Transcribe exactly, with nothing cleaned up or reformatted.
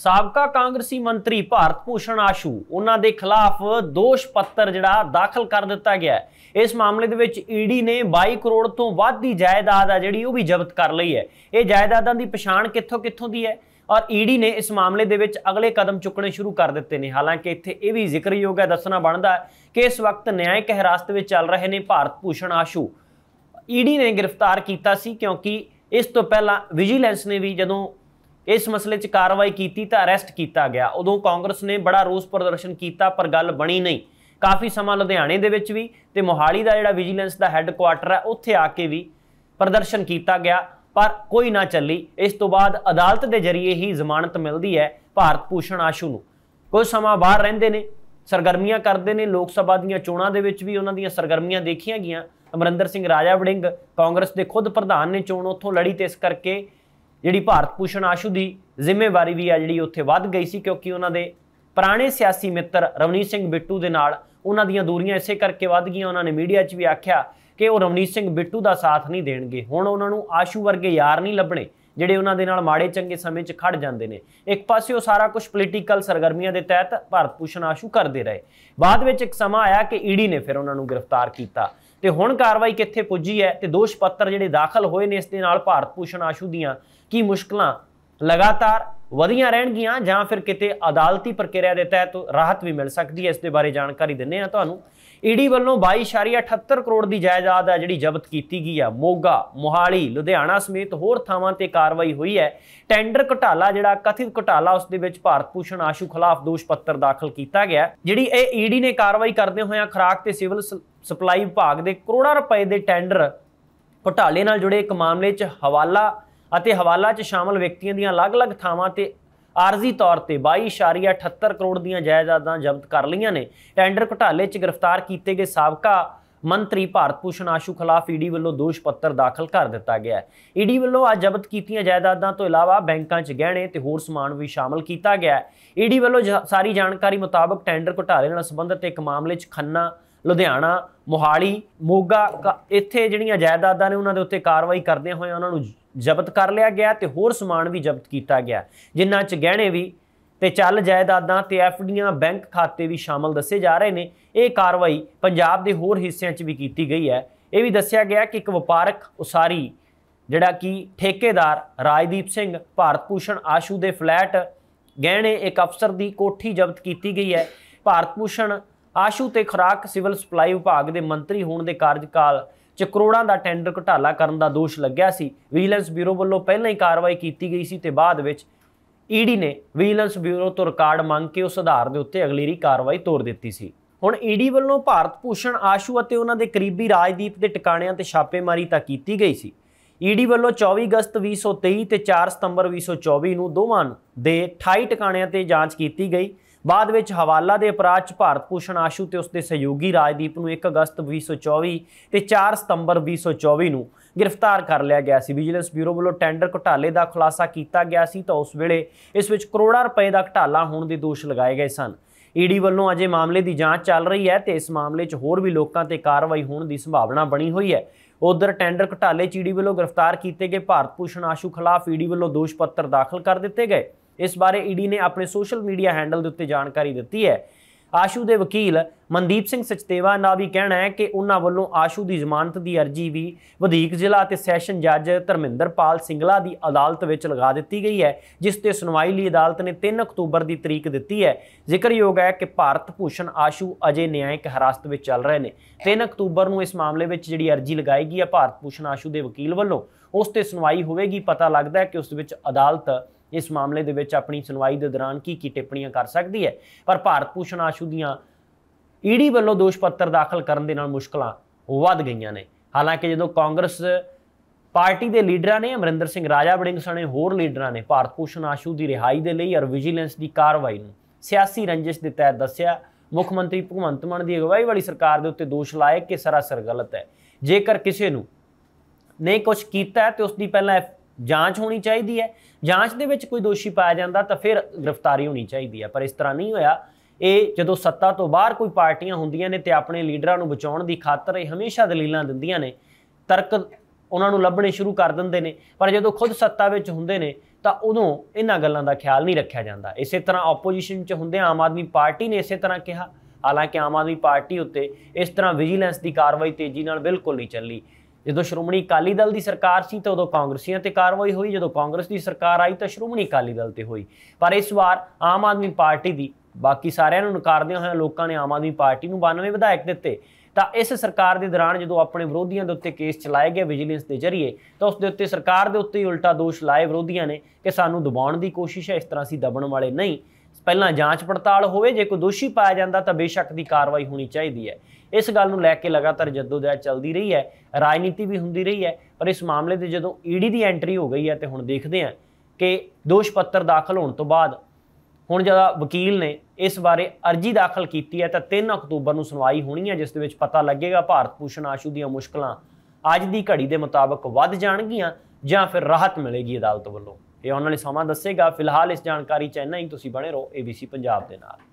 ਸਾਬਕਾ ਕਾਂਗਰਸੀ ਮੰਤਰੀ ਭਾਰਤ ਭੂਸ਼ਣ ਆਸ਼ੂ ਉਹਨਾਂ ਦੇ ਖਿਲਾਫ ਦੋਸ਼ ਪੱਤਰ ਜਿਹੜਾ ਦਾਖਲ ਕਰ ਦਿੱਤਾ ਗਿਆ ਹੈ। ਇਸ ਮਾਮਲੇ ਦੇ ਵਿੱਚ ਈਡੀ ਨੇ ਬਾਈ ਕਰੋੜ ਤੋਂ ਵੱਧ ਦੀ ਜਾਇਦਾਦ ਆ ਜਿਹੜੀ ਉਹ ਵੀ ਜ਼ਬਤ ਕਰ ਲਈ ਹੈ। ਇਹ ਜਾਇਦਾਦਾਂ ਦੀ ਪਛਾਣ ਕਿੱਥੋਂ ਕਿੱਥੋਂ ਦੀ ਹੈ और ईडी ने इस मामले दे विच अगले कदम चुकने शुरू कर दिते हैं। हालांकि इत्थे यह भी जिक्रयोग है, दसना बनता है कि इस वक्त न्यायिक हिरासत में चल रहे हैं भारत भूषण आशू। ईडी ने गिरफ्तार किया सी क्योंकि इस तो पहला विजिलेंस ने भी जदों इस मसले च कार्रवाई की तो अरेस्ट किया गया, उदों कांग्रेस ने बड़ा रोस प्रदर्शन किया पर गल बनी नहीं। काफ़ी समा लुधियाने दे विच भी ते मोहाली दा जिहड़ा विजिलेंस दा हैडकुआटर है उत्थे आके भी प्रदर्शन किया गया पर कोई ना चली। इस तो बाद अदालत के जरिए ही जमानत मिलती है भारत भूषण आशू नूं। कुछ समा बाहर रहिंदे ने, सरगर्मियां करते हैं, लोक सभा दीयां चोणां दे विच भी उन्हां दीयां सरगर्मियां देखियां गईयां। अमरिंदर सिंह राजा वड़िंग कांग्रेस के खुद प्रधान ने चोण उत्थों लड़ी ते इस करके जिहड़ी भारत भूषण आशू की जिम्मेवारी भी आ जिहड़ी उत्थे वध गई सी क्योंकि उन्हां दे पुराने सियासी मित्र रवनीत सिंह बिट्टू दे नाल उन्हां दीयां दूरियां इसे करके वध गईयां। उन्हां ने मीडिया च भी आख्या कि वो रवनीत सिंह बिट्टू का साथ नहीं देणगे, हुण उन्हां नूं आशू वर्गे यार नहीं लभणे जिहड़े उन्हां दे नाल माड़े चंगे समय च खड़ जांदे ने। एक पासे वो सारा कुछ पोलीटिकल सरगर्मियां दे तहत भारत भूषण आशू करते रहे। बाद विच एक समा आया कि ईडी ने फिर उन्हां नूं गिरफ्तार किया ते हुण कार्रवाई कित्थे पुजी है ते दोष पत्र जिहड़े दाखल होए ने इस दे नाल भारत भूषण आशू दीयां की मुश्किलां लगातार वधियां रहणगीआं जां फिर किते अदालती प्रक्रिया के तहत राहत भी मिल सकती है। इस दे बारे जानकारी दिंदे हां तुहानूं। ईडी वालों बाई इशारिया अठहत्तर करोड़ की जायदाद है जिहड़ी जब्त की गई है। मोगा, मोहाली, लुधियाना समेत होर थावां ते कार्रवाई हुई है। टेंडर घोटाला जिहड़ा कथित घोटाला उस दे विच भारत भूषण आशू खिलाफ दोष पत्र दाखिल किया गया। जिहड़ी ਇਹ ईडी ने कार्रवाई करदे होया खुराक ते सिविल सप्लाई विभाग के करोड़ां रुपए के टेंडर घोटाले नाल जुड़े एक मामले च हवाला ਅਤੇ हवाला च शामिल व्यक्तियों ਦੀਆਂ अलग-अलग ਥਾਵਾਂ ਤੇ आरजी तौर पर बाई इशारिया अठहत्तर करोड़ ਦੀਆਂ जायदादां जब्त कर लईआं ने। टेंडर घोटाले च गिरफ्तार किए गए साबका मंत्री भारत भूषण आशू खिलाफ ईडी वालों दोष पत्र दाखिल कर दिता गया है। ईडी वालों अज जब्त कीतियां जायदादां तो इलावा बैंकों च गहने ते होर समान भी शामिल किया गया है। ईडी वालों सारी जानकारी मुताबक टेंडर घोटाले नाल संबंधित एक मामले च खन्ना, लुधियाना, मोहाली, मोगा इत्थे जिहड़ियां जायदादां ने उन्हां दे उत्ते कार्रवाई करदे होए उन्हां नूं जब्त कर लिया गया तो होर समान भी जब्त किया गया जिन्हां च गहने भी ते चल जायदादां ते एफ डीआं बैंक खाते भी शामिल दसे जा रहे हैं। ये कार्रवाई पंजाब के होर हिस्सों च भी की गई है। यह भी दस्सिया गया कि एक वपारक उसारी जिहड़ा कि ठेकेदार राजदीप सिंह भारत भूषण आशू के फ्लैट गहने एक अफसर की कोठी जब्त की गई है। भारत भूषण आशू ते खुराक सिविल सप्लाई विभाग के मंत्री होने के कार्यकाल च करोड़ों का टेंडर घोटाला करने का दोष लग्या सी। विजिलेंस ब्यूरो वालों पहले ही कार्रवाई की गई सी ते बाद विच ईडी ने विजिलेंस ब्यूरो तो रिकॉर्ड मंग के उस आधार के उत्ते अगलेरी कार्रवाई तोड़ दी सी। हुण ईडी वालों भारत भूषण आशू और उन्हां दे करीबी राजदीप के टिकाणियां ते छापेमारी तां कीती गई सी। ईडी वालों चौबीस अगस्त भी सौ तेई ते चार सितंबर भी सौ चौबी नूं दोवां दे अठाई टिकाणियां ते जांच की गई। बाद विच हवाला के अपराध च भारत भूषण आशू ते उसके सहयोगी राजदीप नूं एक अगस्त भी सौ चौबी ते चार सितंबर भी सौ चौबी नूं गिरफ्तार कर लिया गया सी। विजिलेंस ब्यूरो वालों टेंडर घोटाले का खुलासा किया गया सी तो उस वेले इस विच करोड़ां रुपए का घोटाला होने के दोष लगाए गए सन। ईडी वालों अजे मामले की जांच चल रही है तो इस मामले च होर भी लोगों ते कार्रवाई होने की संभावना बनी हुई है। उधर टेंडर घोटाले च ईडी वालों गिरफ्तार किए गए भारत भूषण आशू खिलाफ ईडी वालों दोष पत्र दाखिल कर दिए गए। इस बारे ईडी ने अपने सोशल मीडिया हैंडल के उत्ते जानकारी दी है। आशू के वकील मनदीप सिंह सचदेवा का भी कहना है कि उन्होंने वालों आशू की जमानत की अर्जी भी वधीक जिला ते सैशन जज धर्मिंदर पाल सिंगला की अदालत में लगा दी गई है, जिस ते सुनवाई लिए अदालत ने तीन अक्तूबर की तरीक दी है। जिक्रयोग है कि भारत भूषण आशू अजे न्यायिक हिरासत में चल रहे हैं। तीन अक्तूबर को इस मामले में जी अर्जी लगाई गई है भारत भूषण आशू के वकील वालों, उस ते सुनवाई होगी। पता लगता है कि उस अदालत इस मामले दे विच अपनी सुनवाई के दौरान की की टिप्पणियां कर सकती है। पर भारत भूषण आशू दीआं ईडी वालों दोष पत्र दाखिल करने दे नाल मुश्किलां वध गईयां ने। हालांकि जो कांग्रेस पार्टी के लीडर ने अमरिंदर सिंह राजा वड़िंग सने होर लीडर ने भारत भूषण आशू की रिहाई के लिए और विजिलेंस की कार्रवाई नूं सियासी रंजिश के तहत दस्सिया। मुख मंत्री भगवंत मान की अगवाई वाली सरकार के उत्ते दोष लाए कि सरासर गलत है। जेकर किसी नूं ने कुछ किया तो उसकी पहला जांच होनी चाहिए है, जांच दे विच कोई दोषी पाया जाता तो फिर गिरफ्तारी होनी चाहिए है। पर इस तरह नहीं होया। ये जदों सत्ता तो बाहर कोई पार्टियां होंदियां ने ते अपने लीडरां नूं बचाउण दी खातर ये हमेशा दलीलां दिंदियां ने, तर्क ਉਹਨਾਂ ਨੂੰ ਲੱਭਣੇ ਸ਼ੁਰੂ ਕਰ ਦਿੰਦੇ ਨੇ, ਪਰ ਜਦੋਂ ਖੁਦ ਸੱਤਾ ਵਿੱਚ ਹੁੰਦੇ ਨੇ ਤਾਂ ਉਦੋਂ ਇਹਨਾਂ ਗੱਲਾਂ ਦਾ ਖਿਆਲ ਨਹੀਂ ਰੱਖਿਆ ਜਾਂਦਾ। ਇਸੇ ਤਰ੍ਹਾਂ ਆਪੋਜੀਸ਼ਨ 'ਚ ਹੁੰਦੇ ਆਮ ਆਦਮੀ ਪਾਰਟੀ ਨੇ ਇਸੇ ਤਰ੍ਹਾਂ ਕਿਹਾ, ਹਾਲਾਂਕਿ ਆਮ ਆਦਮੀ ਪਾਰਟੀ ਉੱਤੇ ਇਸ ਤਰ੍ਹਾਂ ਵਿਜੀਲੈਂਸ ਦੀ ਕਾਰਵਾਈ ਤੇਜ਼ੀ ਨਾਲ ਬਿਲਕੁਲ ਨਹੀਂ ਚੱਲੀ। ਜਦੋਂ ਸ਼੍ਰੋਮਣੀ ਅਕਾਲੀ ਦਲ ਦੀ ਸਰਕਾਰ ਸੀ ਤਾਂ ਉਦੋਂ ਕਾਂਗਰਸੀਆਂ ਤੇ ਕਾਰਵਾਈ ਹੋਈ, ਜਦੋਂ ਕਾਂਗਰਸ ਦੀ ਸਰਕਾਰ ਆਈ ਤਾਂ ਸ਼੍ਰੋਮਣੀ ਅਕਾਲੀ ਦਲ ਤੇ ਹੋਈ। ਪਰ ਇਸ ਵਾਰ ਆਮ ਆਦਮੀ ਪਾਰਟੀ ਦੀ, ਬਾਕੀ ਸਾਰਿਆਂ ਨੂੰ ਨਕਾਰਦਿਆਂ ਹੋਇਆਂ ਲੋਕਾਂ ਨੇ ਆਮ ਆਦਮੀ ਪਾਰਟੀ ਨੂੰ ਬਾਨਵੇਂ ਵਿਧਾਇਕ ਦਿੱਤੇ। ਤਾਂ ਇਸ ਸਰਕਾਰ ਦੇ ਦੌਰਾਨ ਜਦੋਂ ਆਪਣੇ ਵਿਰੋਧੀਆਂ ਦੇ ਉੱਤੇ ਕੇਸ ਚਲਾਏ ਗਏ ਵਿਜੀਲੈਂਸ ਦੇ ਜ਼ਰੀਏ, ਤਾਂ ਉਸ ਦੇ ਉੱਤੇ ਸਰਕਾਰ ਦੇ ਉੱਤੇ ਹੀ ਉਲਟਾ ਦੋਸ਼ ਲਾਏ ਵਿਰੋਧੀਆਂ ਨੇ ਕਿ ਸਾਨੂੰ ਦਬਾਉਣ ਦੀ ਕੋਸ਼ਿਸ਼ ਹੈ, ਇਸ ਤਰ੍ਹਾਂ ਅਸੀਂ ਦਬਣ ਵਾਲੇ ਨਹੀਂ। ਪਹਿਲਾਂ ਜਾਂਚ ਪੜਤਾਲ ਹੋਵੇ, ਜੇ ਕੋਈ ਦੋਸ਼ੀ ਪਾਇਆ ਜਾਂਦਾ ਤਾਂ ਬੇਸ਼ੱਕ ਦੀ ਕਾਰਵਾਈ ਹੋਣੀ ਚਾਹੀਦੀ ਹੈ। ਇਸ ਗੱਲ ਨੂੰ ਲੈ ਕੇ ਲਗਾਤਾਰ ਜੱਦੋਜਹਿਦ ਚੱਲਦੀ ਰਹੀ ਹੈ, ਰਾਜਨੀਤੀ ਵੀ ਹੁੰਦੀ ਰਹੀ ਹੈ, ਪਰ ਇਸ ਮਾਮਲੇ ਦੇ ਜਦੋਂ ਈਡੀ ਦੀ ਐਂਟਰੀ ਹੋ ਗਈ ਹੈ ਤੇ ਹੁਣ ਦੇਖਦੇ ਹਾਂ ਕਿ ਦੋਸ਼ ਪੱਤਰ ਦਾਖਲ ਹੋਣ ਤੋਂ ਬਾਅਦ ਹੁਣ ਜਦੋਂ ਵਕੀਲ ਨੇ ਇਸ ਬਾਰੇ ਅਰਜੀ ਦਾਖਲ ਕੀਤੀ ਹੈ ਤਾਂ ਤਿੰਨ ਅਕਤੂਬਰ ਨੂੰ ਸੁਣਵਾਈ ਹੋਣੀ ਹੈ, ਜਿਸ ਦੇ ਵਿੱਚ ਪਤਾ ਲੱਗੇਗਾ ਭਾਰਤ ਭੂਸ਼ਣ ਆਸ਼ੂ ਦੀਆਂ ਮੁਸ਼ਕਲਾਂ ਅੱਜ ਦੀ ਘੜੀ ਦੇ ਮੁਤਾਬਕ ਵੱਧ ਜਾਣਗੀਆਂ ਜਾਂ ਫਿਰ ਰਾਹਤ ਮਿਲੇਗੀ ਅਦਾਲਤ ਵੱਲੋਂ। ਇਹ ਆਉਣ ਵਾਲੇ ਸਮਾਂ ਦੱਸੇਗਾ। ਫਿਲਹਾਲ ਇਸ ਜਾਣਕਾਰੀ 'ਚ ਇੰਨਾ ਹੀ। ਤੁਸੀਂ ਬਣੇ ਰਹੋ ਏਬੀਸੀ ਪੰਜਾਬ ਦੇ ਨਾਲ।